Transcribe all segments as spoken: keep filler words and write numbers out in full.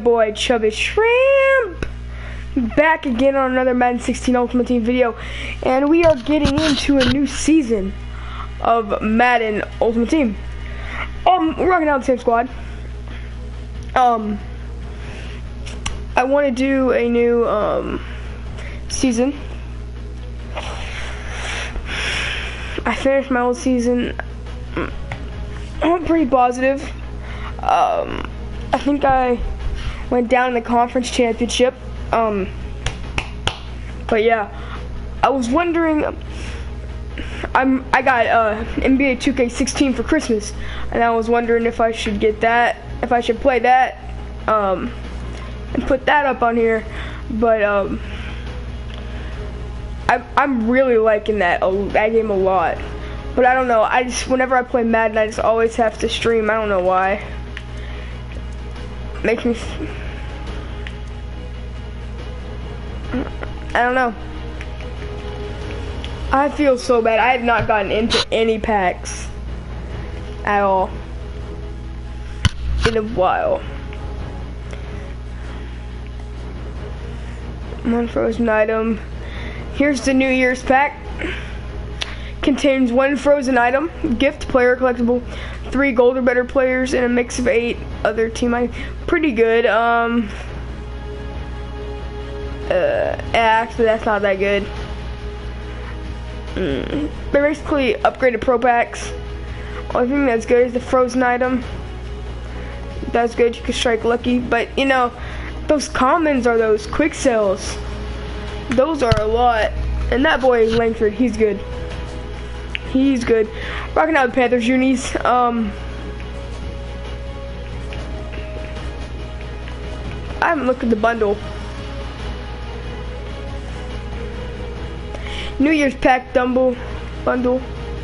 boy Chubby Shrimp, back again on another Madden sixteen Ultimate Team video, and we are getting into a new season of Madden Ultimate Team. Um, we're rocking out the same squad. Um, I want to do a new um season. I finished my old season. I'm pretty positive. Um, I think I went down in the conference championship. Um, but yeah, I was wondering. I'm I got uh, N B A two K sixteen for Christmas, and I was wondering if I should get that, if I should play that, um, and put that up on here. But um, I, I'm really liking that that game a lot. But I don't know. I just whenever I play Madden, I just always have to stream. I don't know why. Makes me. I don't know. I feel so bad. I have not gotten into any packs at all in a while. One frozen item. Here's the New Year's pack. Contains one frozen item, gift, player collectible, three gold or better players, and a mix of eight other team items. Pretty good. Um. Uh, actually, that's not that good. Mm. They're basically upgraded pro packs. Only thing that's good is the frozen item. That's good. You can strike lucky, but you know, those commons are those quick sells. Those are a lot. And that boy Langford, he's good. He's good. Rocking out the Panthers unis. Um, I haven't looked at the bundle. New Year's pack Dumble bundle.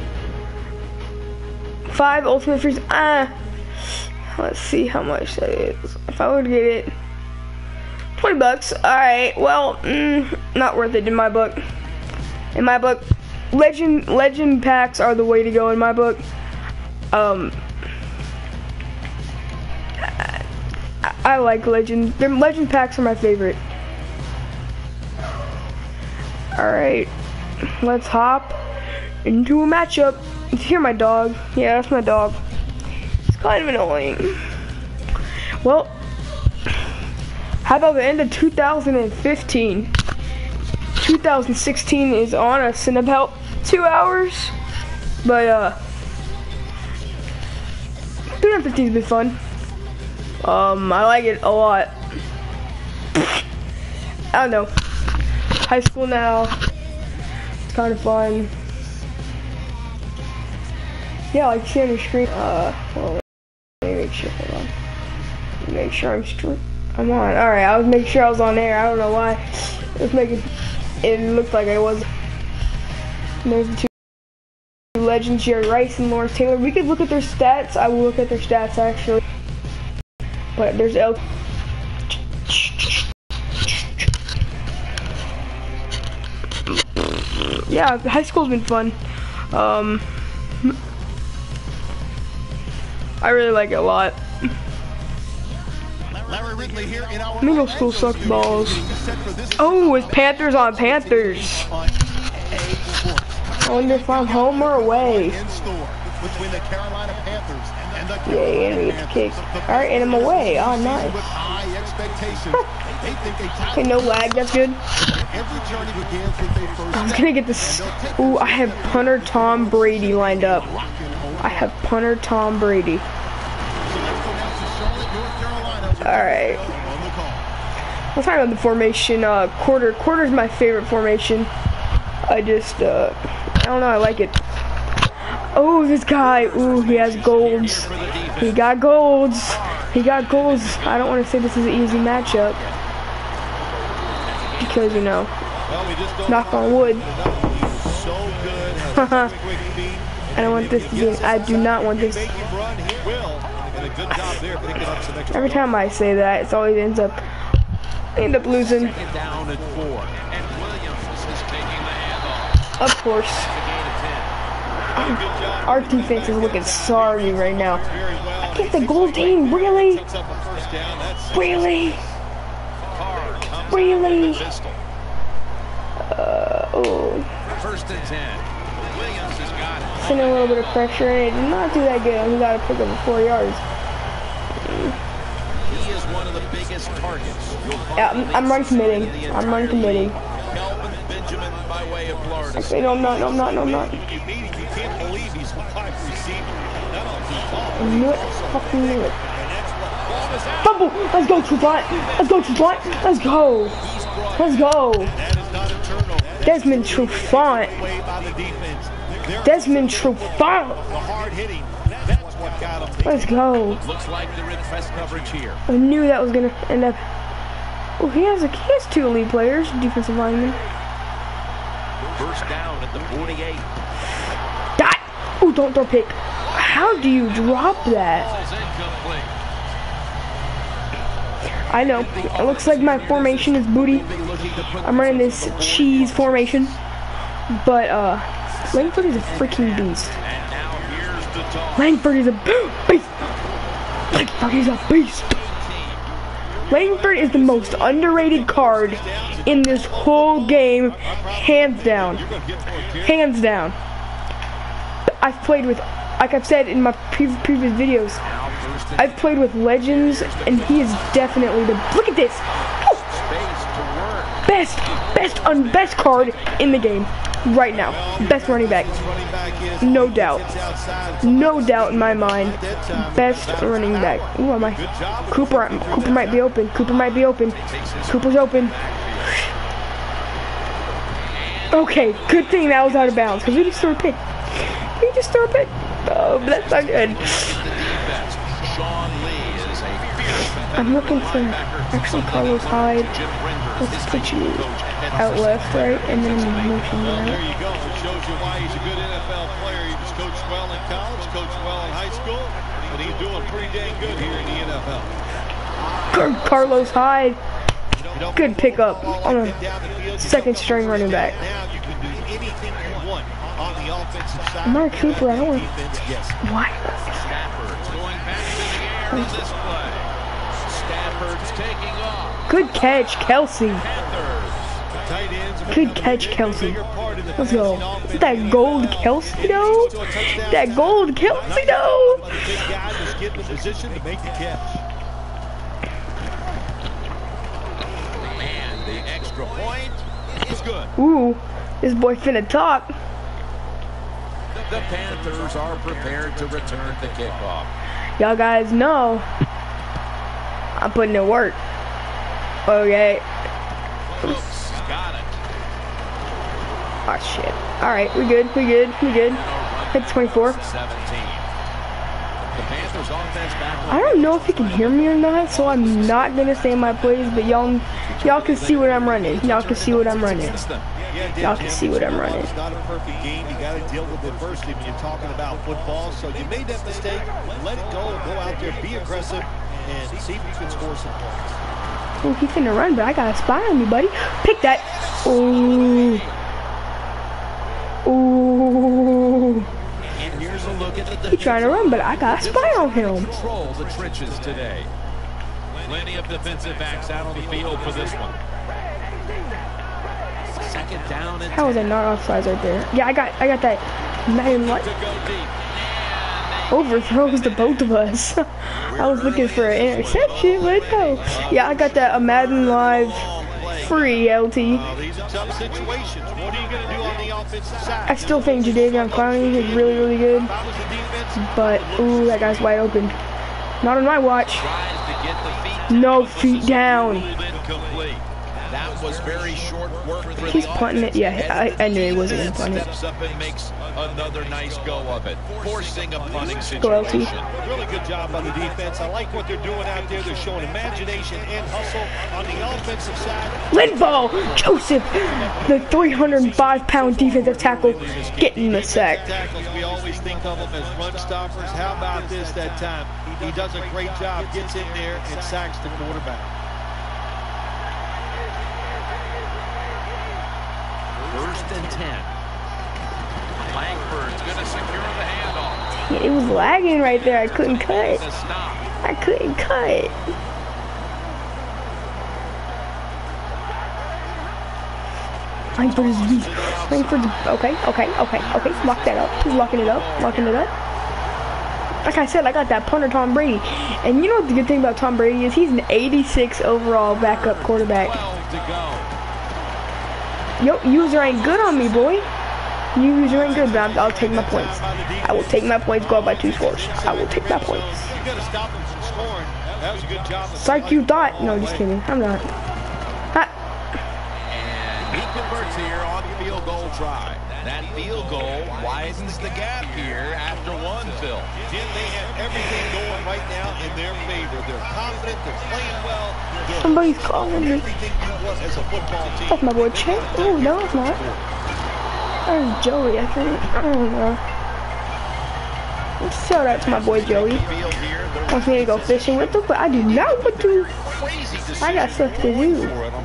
Five ultimate freeze. Ah, let's see how much that is. If I were to get it, twenty bucks. All right. Well, mm, not worth it in my book. In my book, legend legend packs are the way to go in my book. Um, I, I like legend. The legend packs are my favorite. All right. Let's hop into a matchup. Hear my dog. Yeah, that's my dog. It's kind of annoying. Well, how about the end of two thousand fifteen? two thousand sixteen is on us in about two hours. But, uh, two thousand fifteen has been fun. Um, I like it a lot. I don't know. High school now. Kind of fun. Yeah, like see on your screen. Uh, well, let me make sure. Hold on. Make sure I'm straight. I'm on. All right, I was making sure I was on air. I don't know why. It was making. It looked like I was. And there's the two legends, Jerry Rice and Lawrence Taylor. We could look at their stats. I will look at their stats actually. But there's L. Yeah, high school's been fun. Um, I really like it a lot. Middle school sucked balls. Oh, it's Panthers on Panthers. I wonder if I'm home or away. Yeah, and it's kicked. Alright, and I'm away. Oh, nice. Okay, no lag, that's good. I was gonna get this. Ooh, I have punter Tom Brady lined up. I have punter Tom Brady. Alright. Let's talk about the formation. Uh, quarter. Quarter's my favorite formation. I just, uh, I don't know, I like it. Oh, this guy. Ooh, he has golds. He got golds. He got golds. I don't want to say this is an easy matchup. Because, you know, knock on wood. I don't want this to be, I do not want this. Every time I say that, it always ends up, I end up losing. Of course. Our defense is looking sorry right now. I get the goal team, really? down. That's Really? Really? Uh, oh. First and ten. Williams has got it. Sending a little bit of pressure, and it did not do that good. He got to pick up the four yards. He is one of the biggest targets. Yeah, I'm, I'm run committing. I'm run committing. Kelvin Benjamin by way of Florida. Actually, no, I'm not. No, I'm not. No, I'm not. You can't believe he's wide receiver. I knew it. Fucking knew it. Fumble! Let's go, Trufant! Let's go, Trufant! Let's go! Let's go! Desmond Trufant! Desmond Trufant! Let's go! Looks like they're in press coverage here. I knew that was gonna end up. Oh, he has a he has two elite players, defensive linemen. First down at the forty-eight. Dot! Oh, don't throw pick. How do you drop that? I know. It looks like my formation is booty. I'm running this cheese formation. But, uh, Langford is a freaking beast. Langford is a beast. Langford is a beast. Langford is the most underrated card in this whole game. Hands down. Hands down. I've played with, like I've said in my pre previous videos, I've played with legends, and he is definitely the. Look at this, best, best, un, best card in the game right now. Best running back, no doubt, no doubt in my mind. Best running back. Ooh, am I? Cooper, Cooper might be open. Cooper might be open. Cooper's open. Okay, good thing that was out of bounds, because we just threw a pick. We just threw a pick. Oh, but that's not good. I'm looking for actually Carlos Hyde. Let's put you out left, right, and then motion right. There you go. It shows you why he's a good N F L player. He was coached well in college, coached well in high school, but he's doing pretty dang good here in the N F L. Car Carlos Hyde. Good pickup on a second string running back. Mark Cooper, I don't want. What? Good catch, Kelsey. Good catch, Kelsey. Let's go. That gold Kelsey, though. That gold Kelsey, though. And the extra point is good. Ooh, this boy finna talk. The Panthers are prepared to return the kickoff. Y'all guys know I'm putting in work. Okay. Brooks got it. Oh shit. Alright, we good, we good, we good. Hit twenty-four. I don't know if you can hear me or not, so I'm not gonna say my plays, but y'all y'all can see what I'm running. Y'all can see what I'm running. Y'all can see what I'm running. It's not a perfect game. You got to deal with adversity when you're talking about football. So you made that mistake. Let it go. Go out there, be aggressive, and see if you can score some points. Oh, he's finna run, but I got a spy on me, buddy. Pick that. Ooh. Ooh. And here's a look at the He's trying to run, but I got a spy on him. Control the trenches today. Plenty of defensive backs out on the field for this one. Second down and How was I not offsides right there? Yeah, I got I got that nine light. Overthrows the both of us. I was looking for an interception, but no. Yeah, I got that a Madden Live free L T. These are tough situations. What are you going to do on the offensive side? I still think Jadeveon Clowney is really, really good. But, ooh, that guy's wide open. Not on my watch. No feet down. That was very short work for He's punting it. Yeah, I, I knew he wasn't going to punt it. Steps up and makes another nice go of it, forcing a punting Go L T. situation. Really good job by the defense. I like what they're doing out there. They're showing imagination and hustle on the offensive side. Linval Joseph, the three hundred five pound defensive tackle, getting the sack. Tackles, we always think of them as run stoppers. How about this that time? He does a great job, gets in there and sacks the quarterback. First and ten. Langford's going to secure the handoff. It was lagging right there. I couldn't cut. The stop. I couldn't cut. Playing for his beat. Playing for the. Okay, okay, okay, okay. Lock that up. He's locking it up. Locking it up. Like I said, I got that punter Tom Brady. And you know what the good thing about Tom Brady is? He's an eighty-six overall backup quarterback. Yo, user ain't good on me, boy. User ain't good, but I'll, I'll take my points. I will take my points, go up by two scores. I will take my points. You got to stop him from scoring. That was a good job. It's like you thought. No, just kidding. I'm not. Ha. And he converts here on the field goal try. That field goal widens the gap here after one, Phil. Jim, they have everything going right now in their favor. They're confident, they're playing well. They're Somebody's calling me. everything you want as a football team. That's my boy Chip. Oh, no, it's not. That's Joey, I think. I don't know. Shout out to my boy Joey. Wants me to go fishing with him, but I do not want to. I got stuff to do.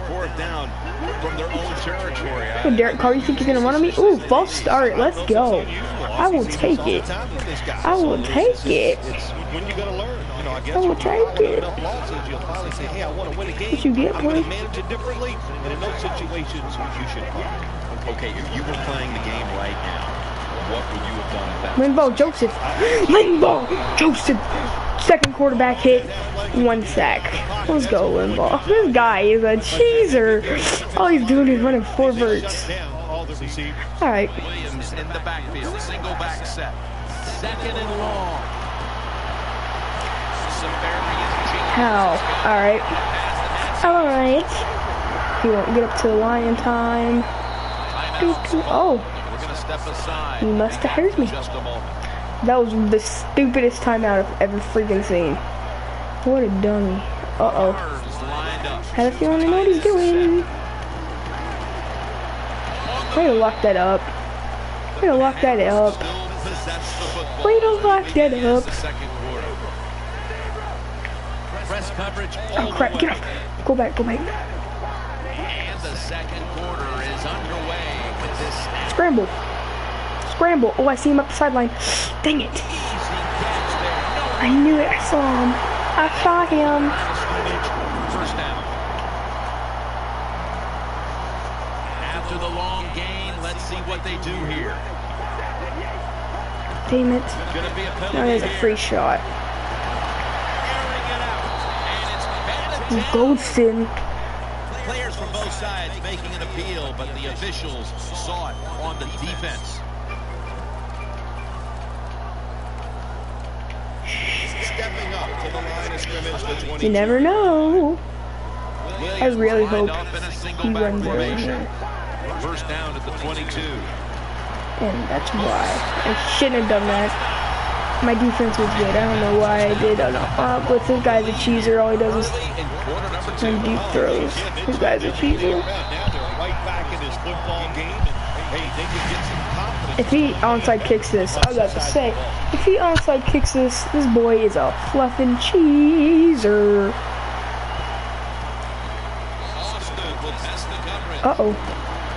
Hey, Derek Carr, you think you're gonna run on me? Ooh, false start. Let's go. I will take it. I will take it. When you gotta learn, you know, I guess I will take it. you'll finally say, hey, I want to win a game. What you get, I'm boy? gonna manage it differently, and in those situations, you should play. Okay, if you were playing the game right now, what would you have done with that? Linval Joseph. Linval Joseph. Second quarterback hit. One sack. Let's go, Linval. This guy is a cheeser. All he's doing is running four verts. Alright. Williams in the backfield, single back set. Second and long. How? Alright. Alright. He won't get up to the line in time. Oh. We're going to step aside. He must have heard me. Just a moment. That was the stupidest timeout I've ever freaking seen. What a dummy. Uh-oh. Had a feeling I know what he's doing. Way to lock that up. Way to lock that up. Way to lock that up. Press coverage. Oh crap, get off. Go back, go back. And the second quarter is underway with this snap. Scramble. Scramble. Oh, I see him up the sideline. Dang it. I knew it. I saw him. I saw him. First down. After the long gain, let's see what they do here. Damn it. Gonna be a penalty Now there's a here. free shot. Airing it out. And it's batted down. Goldston. Players from both sides making an appeal, but the officials saw it on the defense. Stepping up to the line of scrimmage, the twenty. You never know. I really hope Lined up in a single he back runs it in formation. here. First down at the twenty-two. And that's why. I shouldn't have done that. My defense was good. I don't know why I did. I don't know. Uh, but this guy's a cheeser. All he does is Early in quarter number two. run deep throws. This guy's a cheeser. Now they're right back in this football game, and hey, they can get some confidence. If he onside kicks this, I was about to say, if he onside kicks this, this boy is a fluffin' cheeser. Austin will test the coverage. Uh-oh.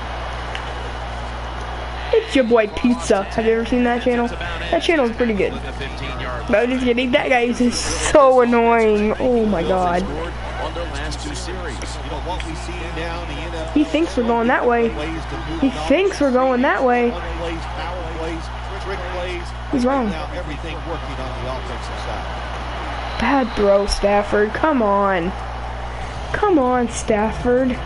It's your boy Pizza. Have you ever seen that channel? That channel is pretty good. With a fifteen-yard But I'm just kidding. That guy is just so annoying. Oh my god. scored on their last two series. You know what we see now in the N F L. He thinks we're going that way. He thinks we're going that way. Run plays, power plays, trick plays. He's wrong. Now everything working on the offensive side. Bad throw, Stafford. Come on. Come on, Stafford.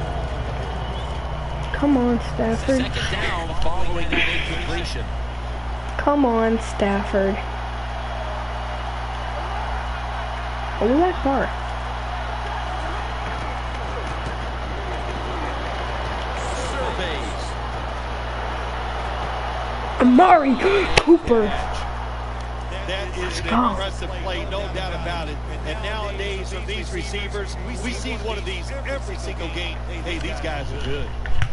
Come on, Stafford. Second down following that incompletion. Come on, Stafford. Oh, we're that far. Surveys. Amari Cooper. That is an go. impressive play, no doubt about it. And nowadays, from these receivers, we see one of these every single game. Hey, these guys are good.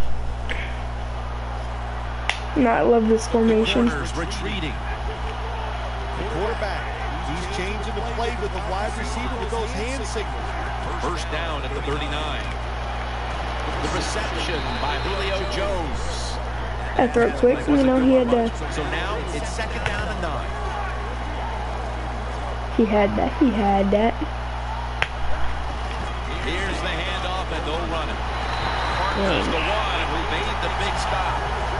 No, I love this formation. Corners retreating. The quarterback, he's changing the play with the wide receiver with those hand signals. First down at the thirty-nine. The reception by Julio Jones. I throw it quick, you know, he had to, So now it's second down and nine. he had that, he had that. Here's the handoff and they'll run it. There's the one, and we made the big stop.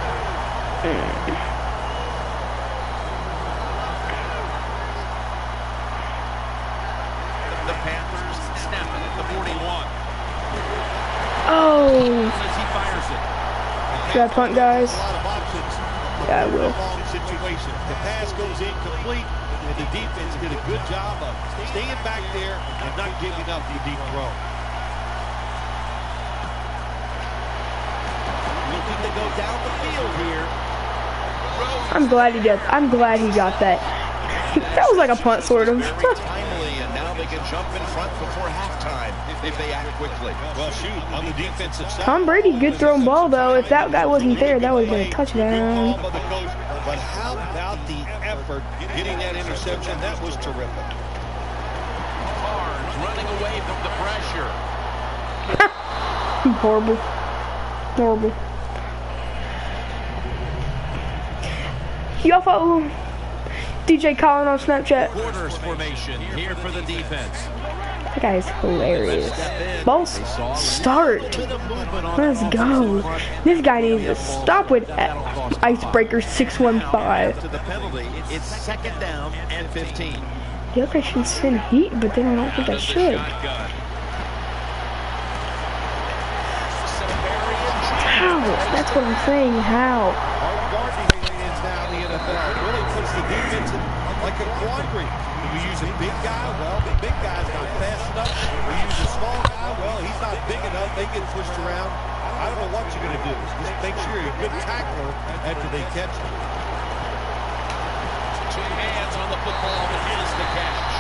The Panthers snapping at the forty-one. Oh. As he fires it. Should I punt, guys? A lot of options. Yeah, I will. Long situation. The pass goes incomplete, and the defense did a good job of staying back there and not giving up the deep throw. Looking to go down the field here. I'm glad he got. I'm glad he got that. That was like a punt, sort of. Timely, and now they can jump in front before halftime if they act quickly. Well, shoot, on the defensive side. Tom Brady, good thrown ball though. If that guy wasn't there, that would have been a touchdown. But how about the effort getting that interception? That was terrific. Barnes running away from the pressure. Horrible. Horrible. Y'all follow D J Colin on Snapchat. Quarters formation here for the defense. That guy is hilarious. Ball start. Let's go. This guy needs to stop with Icebreaker six one five. To the penalty, it's second down and fifteen. The other guy should send heat, but then I don't think I should. How? That's what I'm saying. How? Really puts the defense in like a quandary. Do we use a big guy? Well, the big guy's not fast enough. We use a small guy? Well, he's not big enough. They get pushed around. I don't know what you're going to do. Just make sure you're a good tackler after they catch him. Two hands on the football, but here's the catch.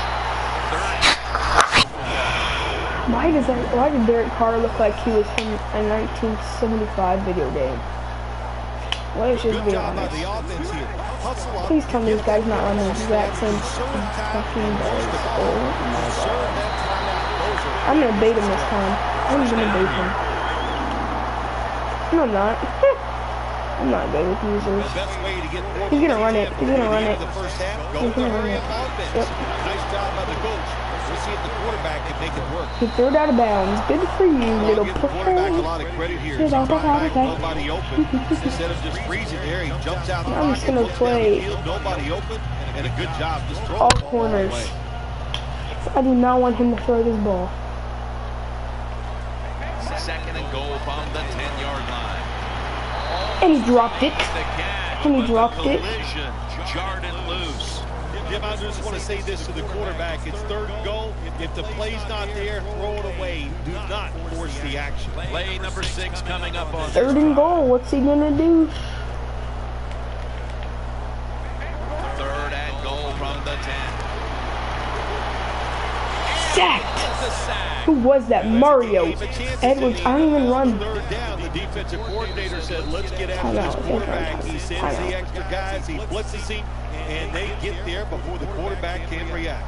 Why does that? Why did Derek Carr look like he was from a nineteen seventy-five video game? Let's just be honest. Please tell me this guy's not running the exact same fucking balls. Oh my god. I'm gonna bait him this time. I'm gonna bait him. No, I'm not. I'm not good with users. He's gonna run it. He's gonna run it. He's gonna run it. Yep. Nice job by the coach. We'll see if the quarterback can make it work. He threw it out of bounds. Good for you, little Quarterback, a lot of credit here. Nobody open. Instead of just freezing there, he jumps out. I'm just gonna play Nobody open, and a good job just throwing all corners. I do not want him to throw this ball. Second and goal from the ten-yard line. And he dropped it. And he dropped it. Jarred it loose. Jim, I just want to say this to the quarterback. It's third and goal. If the play's not there, throw it away. Do not force the action. Play number six coming up on Third and goal. What's he gonna do? third and goal from the ten. Sacked. Who was that? Mario Edwards. I don't even run. Third down, the defensive coordinator said, let's get after this quarterback. He sends the extra guys, he blitzes him, and they get there before the quarterback can react.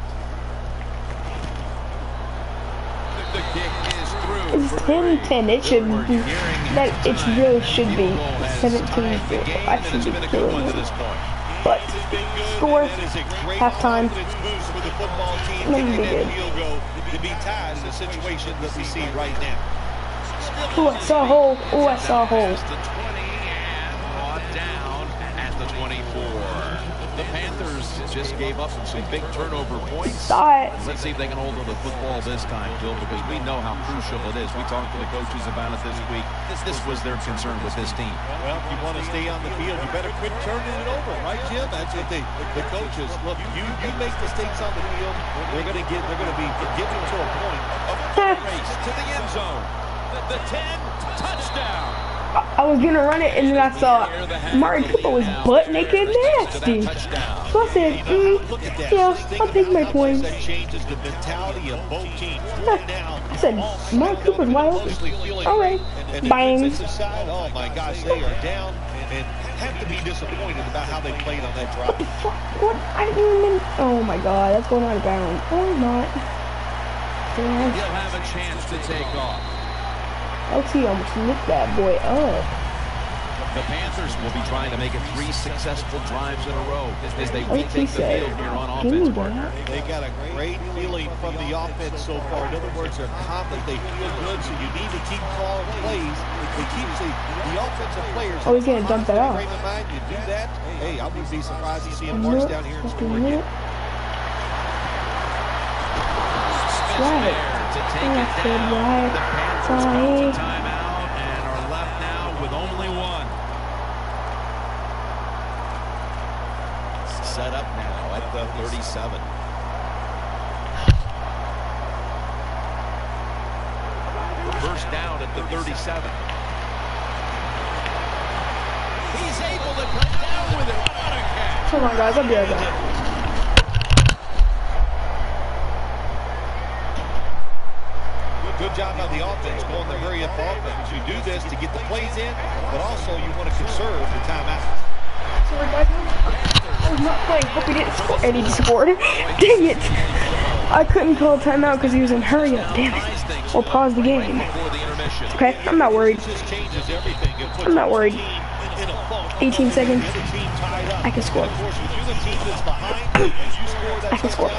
The kick is through. It's ten ten. It should be. That it really should be seventeen four. I should be killing it. But score halftime. Let me be good. To be tied in the situation that we see right now. Oh, I saw a hole. Oh, I saw a hole. The twenty and brought down at the twenty-four. The Panthers just gave up some big turnover points. Saw it. Let's see if they can hold on the football this time, Bill, because we know how crucial it is. We talked to the coaches about it this week. This, this was their concern with this team. Well, if you want to stay on the field, you better quit turning it over, right, Jim? That's what they, the coaches look. You you make mistakes on the field, they're going to get they're going to be getting to a point of Race to the end zone. The, the ten touchdown. I was gonna run it, and then I saw Martin Cooper was butt naked nasty. So I said, mm, yeah, I'll take my points. That changes the mentality of both teams. I said, Martin Cooper's wide open. All right, bang. Oh my gosh, they are down and have to be disappointed about how they played on that drive. What the fuck? What? I didn't even. Oh my god, that's going out of bounds. Oh, not. Damn. He'll have a chance to take off. L T almost nicked that boy up. The Panthers will be trying to make it three successful drives in a row as they Like he retake the said, field here on give me offense, partner. that. They got a great feeling from the offense so far. In other words, they're confident, they feel good, so you need to keep calling plays. It keeps the, the offensive players. Oh, he's gonna dump that off. Frame of mind, you do that, hey, I wouldn't be surprised to see him Nope, march down here and just a score minute. again. Smith Right. there to take Yeah, it good down. right. The Panthers Sorry. call to timeout and are left now with only one. Set up now at the thirty-seven. First down at the thirty-seven. He's able to come down with it. What a catch. Come on, guys, I'll be right back. Good, good job on the offense, going the hurry up offense. You do this to get the plays in, but also you want to conserve the timeouts. Sorry, guys. I was not playing. Hope he didn't score. And he scored. Dang it. I couldn't call a timeout because he was in hurry up. Damn it. We'll pause the game. Okay, I'm not worried. I'm not worried. eighteen seconds. I can score. I can score.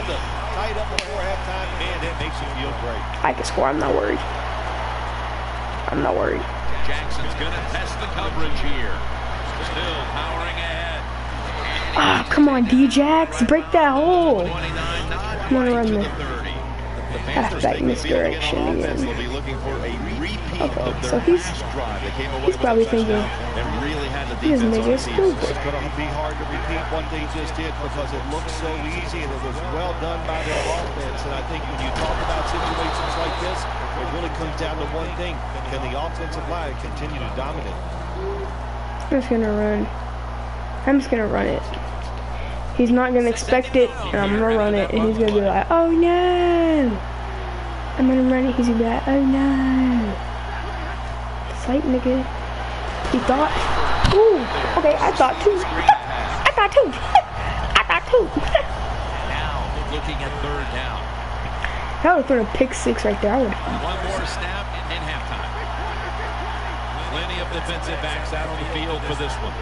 I can score. I'm not worried. I'm not worried. Jackson's going to test the coverage here. Still powering ahead. Ah, come on, D-Jax. Break that hole. I'm going to run the halfback misdirection again. Okay, so he's, he's probably thinking he doesn't make it stupid. It's going to be hard to repeat what they just did because it looked so easy and it was well done by their offense. And I think when you talk about situations like this, it really comes down to one thing. Can the offensive line continue to dominate? I'm just going to run. I'm just going to run it. He's not going to expect it, and I'm going to run it, and he's going to be like, oh no! I'm going to run it, he's going to be like, oh no! Sight, nigga. He thought, ooh, okay, I thought too. I thought too. I thought too. Now looking at third down. I would have thrown a pick six right there. I would. One more snap and halftime. Plenty of defensive backs out on the field for this one.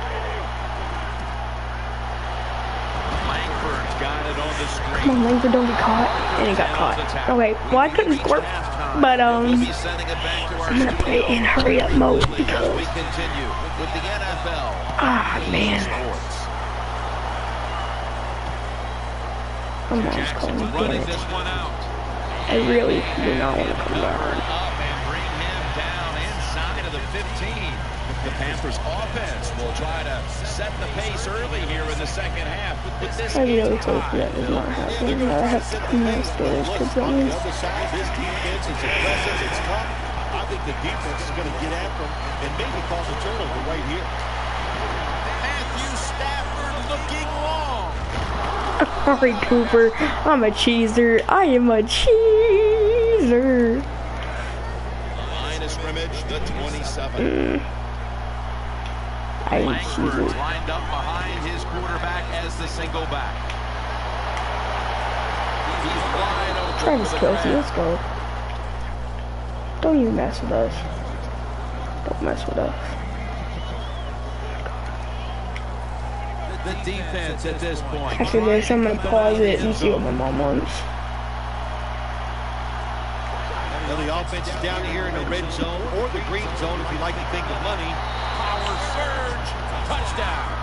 Langford's got it on the screen. Come on, Langford, don't get caught. And he got caught. Okay, well, I couldn't score, but, um, I'm going to play in hurry up mode because, we continue with the N F L. ah, man. I'm almost calling it, damn Running it. this one out. I really do not want to come down. Up and bring him down inside of the fifteen. The Panthers offense will try to set the pace early here in the second half. But this I really game's hope tied. that does not happen. I have to come downstairs because that On the means other side, this defense is aggressive, it's tough. I think the defense is going to get after them and maybe cause a turnover right here. Matthew Stafford looking long. Sorry, Cooper. I'm a cheeser. I am a cheeser. Line of scrimmage, the twenty-seven. Mm. I am a Langford cheeser. lined up behind his quarterback as the single back. He's wide open. Travis for the Kelce, grab. let's go. Don't even mess with us. Don't mess with us. The defense at this point. After this, I'm gonna pause it and see what my mom wants. Now the offense is down here in the red zone or the green zone if you like to think of money. Power surge. Touchdown.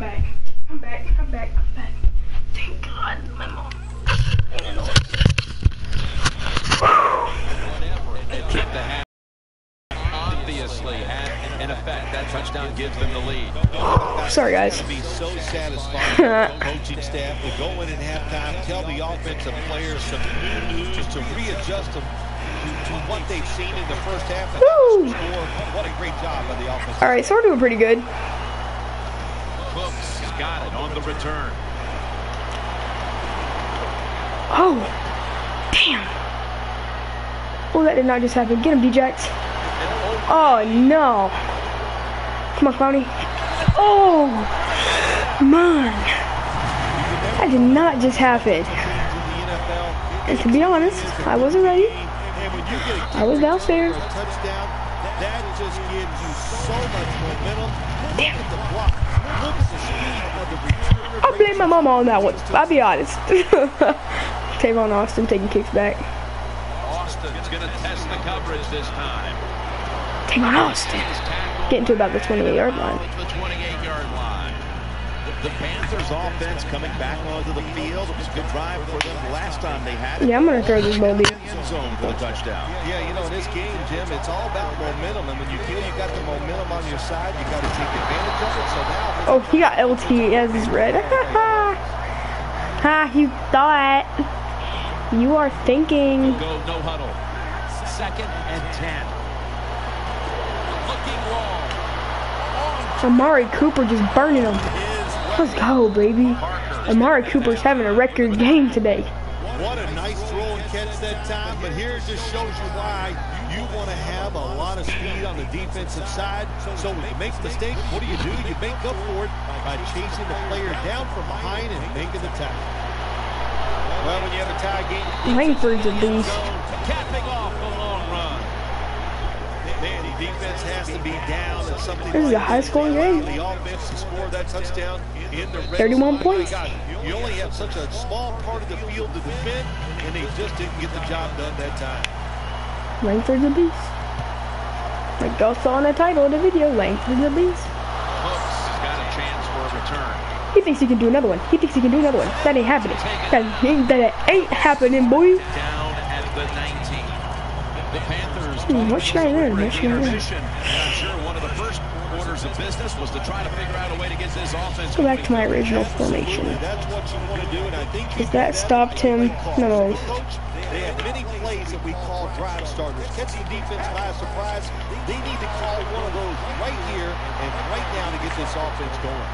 back. I'm back. I'm back. I'm back. Thank God, my mom. Keep the half. Obviously had an effect. That touchdown gives them the lead. Sorry, guys. Be so satisfied with the coaching staff to go in at halftime, tell the offensive players some new news to readjust them to, to what they've seen in the first half. And Woo! score. What a great job by the offense. All right, so we're doing pretty good. Cooks got it on the return. Oh, damn. Oh, that did not just happen. Get him, D-Jax. Oh, no. Come on, Clowney. Oh, man. That did not just happen. And to be honest, I wasn't ready. I was downstairs. Touchdown. That just gives you so much momentum. Damn. Look at the block. Look at the speed of the return. I'll blame my mama on that one. I'll be honest. Tavon Austin taking kicks back. Austin's going to test the coverage this time. Tavon Austin. Getting to about the twenty-eight yard line. The twenty-eight yard line. The Panthers offense coming back onto the field. It was a good drive for them last time they had it. Yeah, I'm going to throw this ball deep. End zone for the touchdown. Yeah, you know, in this game, Jim, it's all about momentum. And when you feel you got the momentum on your side, you got to take advantage of it. So now... Oh, he got L T as his red. Ha, you thought. You are thinking. Go no huddle. Second and ten. Looking long. Amari Cooper just burning him. Let's go, baby. Amari Cooper's having a record game today. What a nice throw and catch that time, but here it just shows you why you want to have a lot of speed on the defensive side. So when you make a mistake, what do you do? You make up for it by chasing the player down from behind and making the tackle. Well, when you have a tie game, Langford's a beast. Capping off the long run. man, the defense has to be down at something. This is a high-scoring game. The offense to score that touchdown in the red thirty-one zone. points. God, you only have such a small part of the field to defend, and they just didn't get the job done that time. Langford's a beast. Like y'all saw in the title of the video, Langford's a beast. Cooks has got a chance for a return. He thinks he can do another one. He thinks he can do another one. That ain't happening. That ain't, that ain't happening, boy. Down at the nineteen. The Panthers. Hmm, what should I learn? What should I learn? And I'm sure one of the first orders of business was to try to figure out a way to get this offense. Go back to my original formation. That's what you want to do, and I think Because that stopped him. No. Coach, they have many plays that we call drive starters. Catching defense by surprise. They need to call one of those right here and right now to get this offense going.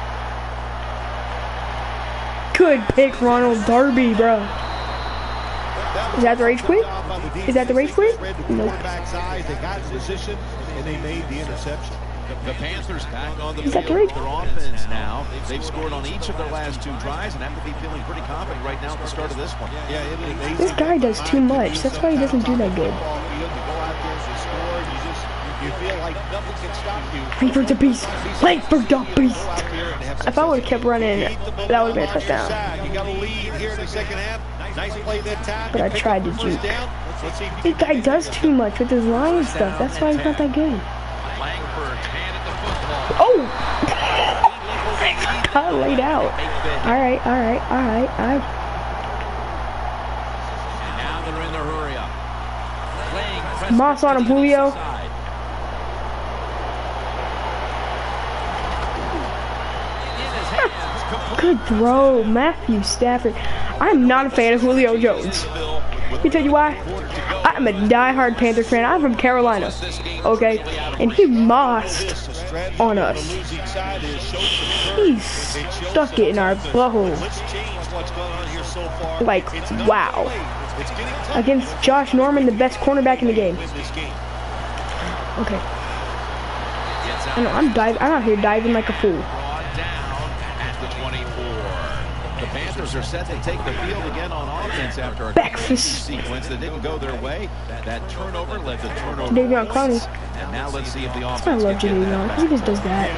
Good pick, Ronald Darby, bro. Is that the rage quit? Is that the rage quit? Nope. They got in position and they made the interception. The Panthers back on the Is that field the with their offense now. They've scored on each of their last two drives and have to be feeling pretty confident right now at the start of this one. Yeah, it was amazing. This guy does too much. That's why he doesn't do that good. You go out there and score, you just you feel like nothing can stop you. Langford's a beast. Langford's a beast. If I would have kept running, that would have been a touchdown. You got a lead here in the second half. Nice play that time. But I tried to juke. This guy does too much with his line stuff. That's why he's not that good. Langford handed the football. Oh! Got laid out. Alright, alright, alright, alright. And now they're in the hurry up. Playing Moss on him, Julio. Good throw, Matthew Stafford. I'm not a fan of Julio Jones. Let me tell you why. I'm a diehard Panthers fan. I'm from Carolina, okay? And he mossed on us. He stuck it in our butthole. Like, wow. Against Josh Norman, the best cornerback in the game. Okay. I know, I'm diving. I'm out here diving like a fool. The Panthers are set to take the field again on offense after a Breakfast sequence that didn't go their way. That, that turnover led to turnover. Davion Clowney. And now let's see if the offense. I love Davion. He just does that.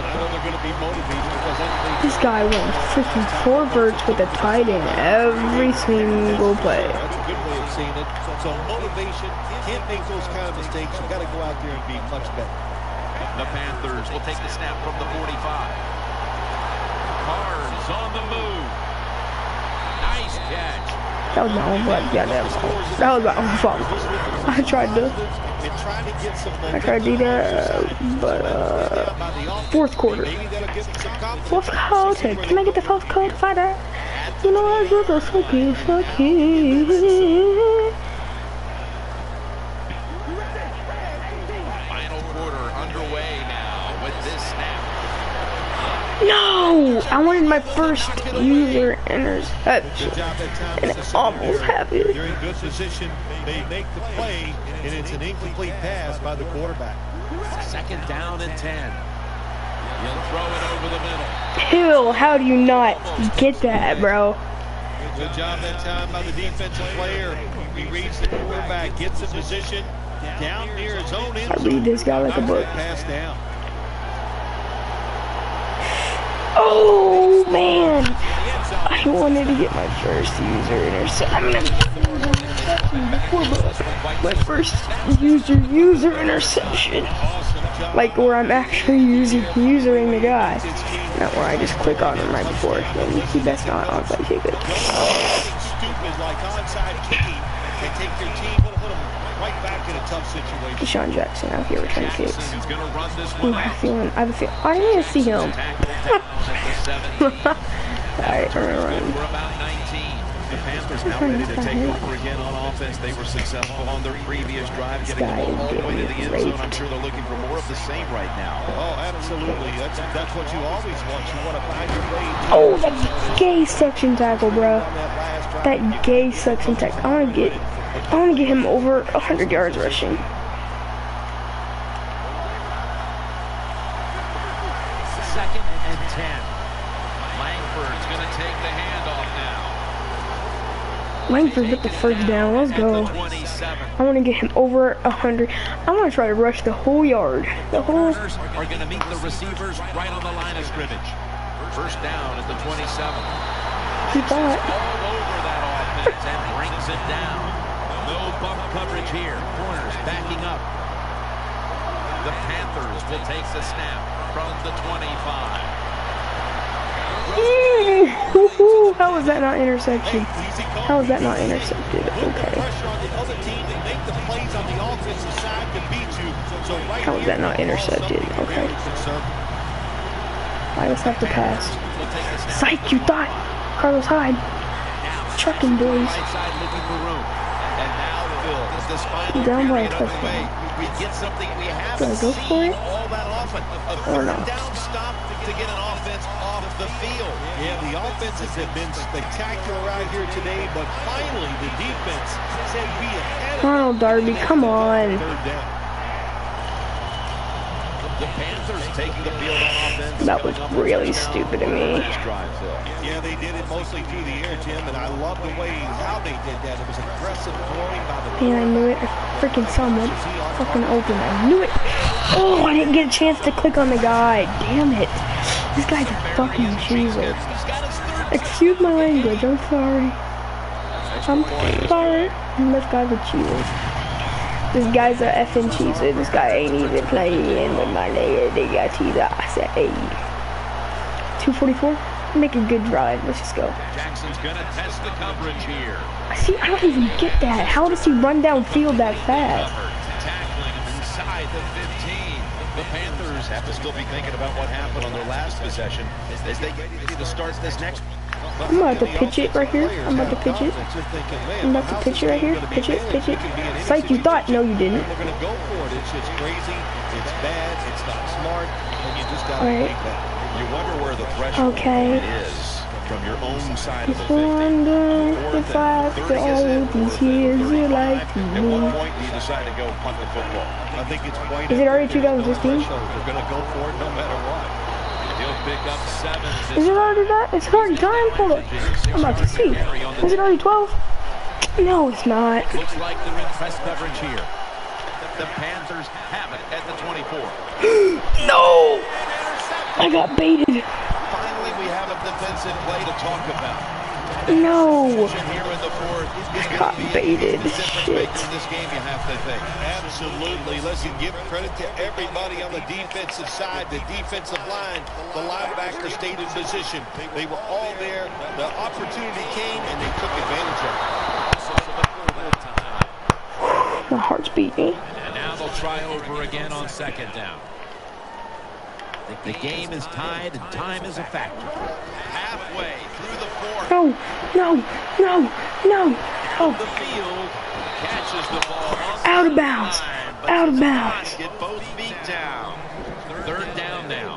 This guy went freaking four verts with a tight end every single play. That's a good way of seeing it. So motivation, can't make those kind of mistakes. You got to go out there and be much better. The Panthers will take the snap from the forty-five. Carnes on the move. Nice catch. That was my own fault. Yeah, that was my own, that was my own fault. I tried to, I tried to do that, but uh, fourth quarter. Fourth quarter. Can I get the fourth quarter fighter? You know I was a fucking fucking. Final quarter underway now with this snap. No! I wanted my first user interception, and it almost happened. They're in good position. They make the play, and it's an incomplete pass by the quarterback. Second down and ten. He'll throw it over the middle. Hill, how do you not get that, bro? Good job that time by the defensive player. He reads the quarterback, gets in position down near his own end. I read this guy like a book. Pass down. Oh man, I wanted to get my first user interception. I mean, interception before, but my first user user interception, like where I'm actually using usering the guy, not where I just click on him right before. And he best not onside kick it. Stupid like onside kicking and take your team, put them right back in a tough situation. Deshaun Jackson out here returning kicks. He's gonna run this Ooh, one. I have a feeling. I have a feeling. I didn't even see him. Alright, we're gonna run. We're about nineteen. The Panthers now ready to take over again on offense. They were successful on their previous drive, getting the ball all the way to the end zone. I'm sure they're looking for more of the same right now. Oh, absolutely. That's that's what you always want. You want to find your way. Oh, that gay section tackle, bro. That gay section tackle. I want to get, I want to get him over one hundred yards rushing. Second and ten. Langford's going to take the handoff now. Langford with the first down. Let's go. I want to get him over one hundred. I want to try to rush the whole yard. The whole. Are going to meet the receivers right on the line of scrimmage. First down at the twenty-seven. He thought. All over that offense and brings it down. No bump coverage here. Corners backing up. The Panthers will take the snap from the twenty-five. Ooh, how was that not interception? How was that not intercepted? Okay. How was that not intercepted? Okay. I just have to pass. Psych, you thought. Carlos Hyde. Trucking boys. Down by a touchdown. We get something we haven't Do I go for it? all that often. A Or no? down stop to get an offense off the field. Yeah, the offenses have been spectacular out here today, but finally the defense said be ahead of Ronald Darby, come on. third down. The Panthers taking the field on offense. That was really stupid of me. Yeah, they did it mostly through the air, Jim, and I love the way how they did that. It was aggressive throwing by the Man, I knew it. I freaking saw him fucking open. I knew it. Oh, I didn't get a chance to click on the guy. Damn it. This guy's a fucking cheeser. Excuse my language. I'm sorry. I'm sorry. This guy's a cheeser. This guy's a effing cheeser. This guy ain't even playing with my nigga. They got cheeser. I said, hey. two forty-four? Make a good drive. Let's just go. Jackson's going to test the coverage here. See, I don't even get that. How does he run downfield that fast? Tackling him inside the fifteen. The Panthers have to still be thinking about what happened on their last possession as they get ready to start this next. I'm about to pitch it right here. I'm about to pitch it. I'm about to pitch it right here. Pitch it, pitch it. Psych, you thought. No, you didn't. We're going to go for it. It's just crazy. It's bad. It's not smart. And you just got to Right. make that. You wonder where the threshold Okay. is from your own side of the fifty. Wonder if after all these years you like At me. what point do you decide to go punt the football? I think it's quite Is it already two thousand fifteen? We're going to go for it no matter what. He'll pick up seven. Is it already that? It's already time? Hold up. I'm about to see. Is it already twelve? No, it's not. Looks like they're in press coverage here. The Panthers have it at the twenty-four. No! I got baited. Finally, we have a defensive play to talk about. No. Here in the fourth is Got going to be baited. the difference Shit. maker in this game, you have to think. Absolutely. Listen, give credit to everybody on the defensive side, the defensive line, the linebacker stayed in position. They were all there. The opportunity came, and they took advantage of it. My heart's beating. And now they'll try over again on second down. The game is tied, and time is a factor. Halfway through the fourth. No, no, no, no. Oh, The field catches the ball. out of bounds. Out of bounds. Get both feet down. Third down now.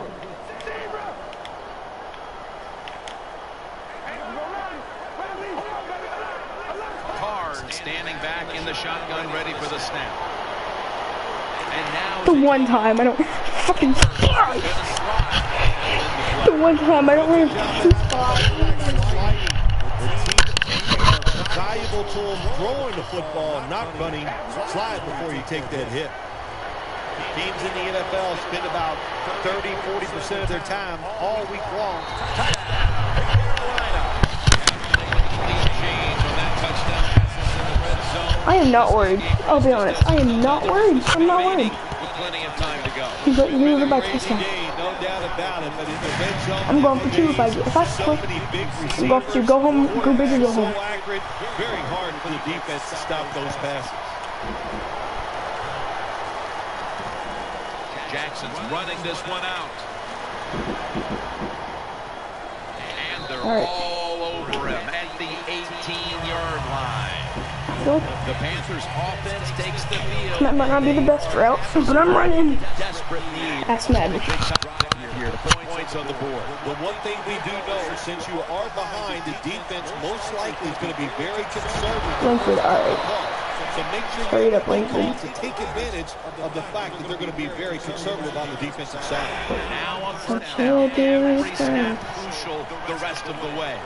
Carr standing back in the shotgun, ready for the snap. And now The one time I don't fucking slide. The one time I don't want to fucking slide. Valuable to them throwing the football, not running. Slide before you take that hit. Teams in the N F L spend about thirty, forty percent of their time all week long. I am not worried. I'll be honest. I am not worried. I'm not worried. plenty of time to go. He's like, you're by touchdown. No doubt about it, but in the red zone, I'm going for two if I if I score. I'm going for two. Go home. Go big or go home. So accurate, very hard for the defense to stop those passes. Jackson's running this one out. And they're all, right. all over him at the eighteen-yard line. Go. The Panthers offense takes the field. That might not be the best route, but I'm running. Desperate need. That's Madden. Here to put points on the board. The one thing we do know, since you are behind, the defense most likely is going to be very conservative. Langford, all right. So make sure Hurry you up, Langford. to take advantage of the fact that they're going to be very conservative on the defensive side. Now on What first you down, do every is snap fine. crucial the rest of the way.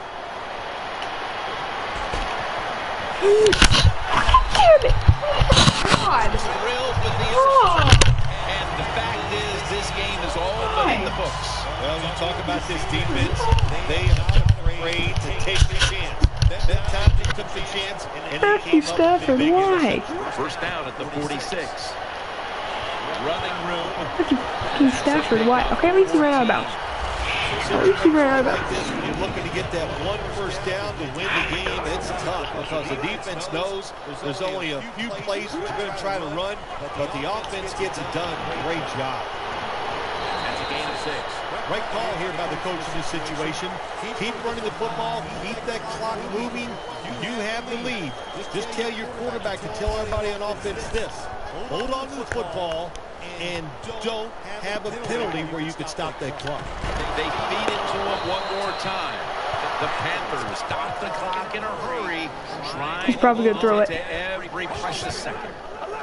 Damn it! God. Thrilled with the Oh. and the fact is this game is all but in the books. Well, you talk about this defense, they are not afraid to take the chance. That time they took the chance, and they Matthew came up Stafford, with a big why? interception. First down at the forty-six. Running room. Matthew fucking Stafford, why? Okay, at least he ran out of bounds. At least he ran out of Like bounds. this, when you're looking to get that one first down to win the game, it's tough because the defense knows there's only a few plays that you're going to try to run, but the offense gets it done. Great job. That's a gain of six. Right call here by the coach in this situation. Keep running the football, keep that clock moving. You have the lead. Just tell your quarterback to tell everybody on offense this. Hold on to the football and don't have a penalty where you could stop that clock. They feed it to him one more time. The Panthers stop the clock in a hurry. Trying He's probably gonna throw it. to every precious second.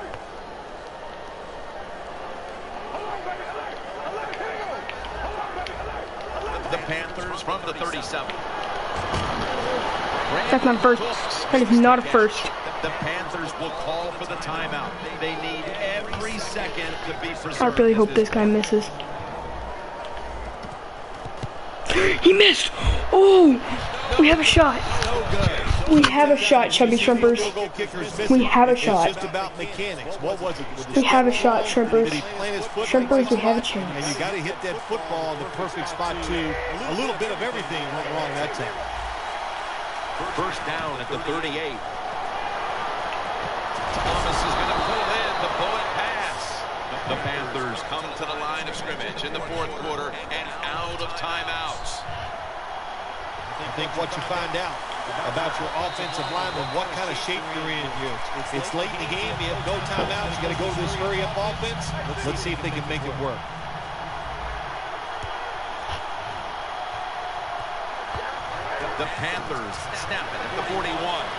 The Panthers from the thirty-seven. That's not a first. That is not a first. The Panthers will call for the timeout. They need every second to be preserved. I really hope this guy misses. He missed! Oh! We have a shot. We have a shot, Chubby Shrimpers. We have a shot. It's just about mechanics. What was it? We have a shot, Shrimpers. Did he plant his foot Shrimpers, we have a And chance. you got to hit that football in the perfect spot too. A little bit of everything went wrong that time. First down at the thirty-eight. Thomas is going to pull in the bullet pass. The Panthers come to the line of scrimmage in the fourth quarter and out of timeouts. I think what you find out about your offensive lineman, what kind of shape you're in. It's late in the game. You have no timeouts. You got to go to this hurry-up offense. Let's see if they can make it work. The Panthers snap it at the forty-one.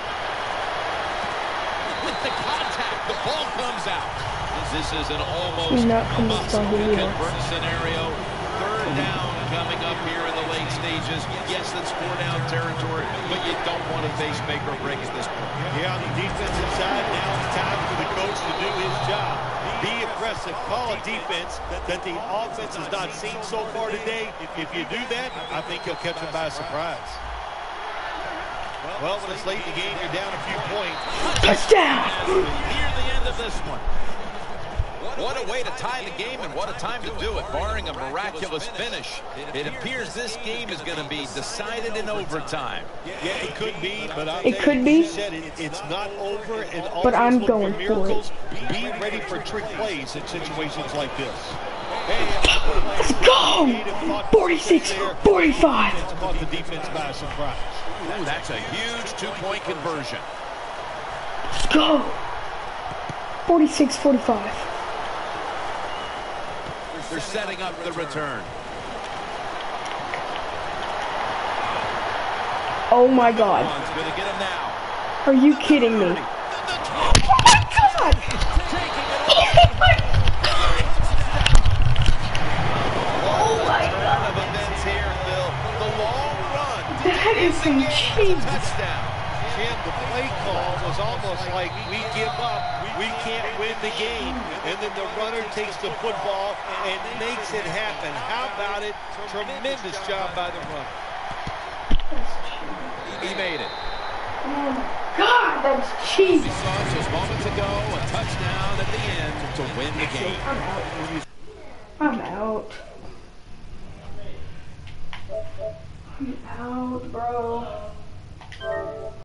With the contact, the ball comes out. This is an almost He's not coming from the wheel. convert scenario. Third down coming up here in the late stages. Yes, it's four down territory, but you don't want to face make or break at this point. Yeah, on the defensive side, now it's time for the coach to do his job. Be aggressive. Call a defense that the offense has not seen so far today. If you do that, I think you'll catch them by surprise. Well, when it's late in the game, you're down a few points. Touchdown! Near the end of this one. What a way to tie the game, and what a time to do it, barring a miraculous finish. It appears this game is going to be decided in overtime. Yeah, it could be, but I'll It tell could you, be. you said it, it's not over, and always But I'm look going for for it. miracles. Be ready for trick plays in situations like this. Let's go! forty-six forty-five. It's caught the defense by surprise. Ooh, that's a huge two-point conversion. Let's go! forty-six forty-five. They're setting up the return. Oh my god. One's going to get him now. Are you kidding me? Oh my god! Oh my god! Of events here, Phil. The long run. That is some cheese. Touchdown. Jim, the play call was almost like we give up, we can't win the game. And then the runner takes the football and makes it happen. How about it? Tremendous job by the runner. He made it. Oh my god, that's cheese. We saw it just moments ago, a touchdown at the end to win the game. I'm out. I'm out, bro.